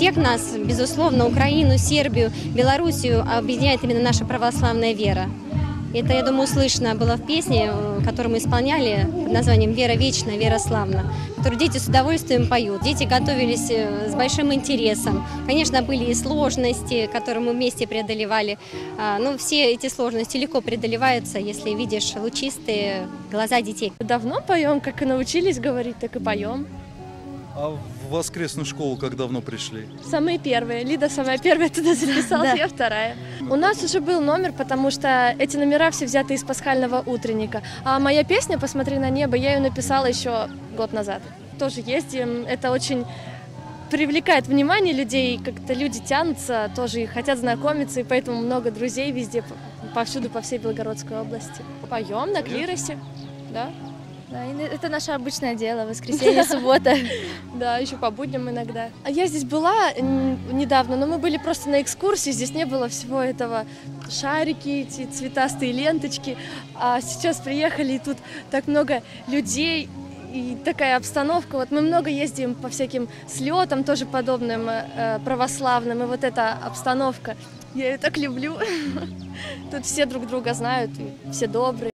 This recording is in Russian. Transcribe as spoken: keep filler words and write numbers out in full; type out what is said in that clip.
Всех нас, безусловно, Украину, Сербию, Белоруссию объединяет именно наша православная вера. Это, я думаю, слышно было в песне, которую мы исполняли под названием «Вера вечна, вера славна», которую дети с удовольствием поют. Дети готовились с большим интересом. Конечно, были и сложности, которые мы вместе преодолевали. Но все эти сложности легко преодолеваются, если видишь лучистые глаза детей. Давно поем, как и научились говорить, так и поем. А в воскресную школу как давно пришли? Самые первые. Лида самая первая туда записалась, я вторая. У нас уже был номер, потому что эти номера все взяты из пасхального утренника. А моя песня «Посмотри на небо» я ее написала еще год назад. Тоже ездим, это очень привлекает внимание людей, как-то люди тянутся, тоже и хотят знакомиться, и поэтому много друзей везде, повсюду, по всей Белгородской области. Поем на клиросе, да. Да, это наше обычное дело, воскресенье, суббота. Да, еще по будням иногда. А я здесь была недавно, но мы были просто на экскурсии, здесь не было всего этого. Шарики, эти цветастые ленточки. А сейчас приехали, и тут так много людей, и такая обстановка. Вот мы много ездим по всяким слетам, тоже подобным э, православным, и вот эта обстановка, я ее так люблю. Тут все друг друга знают, и все добрые.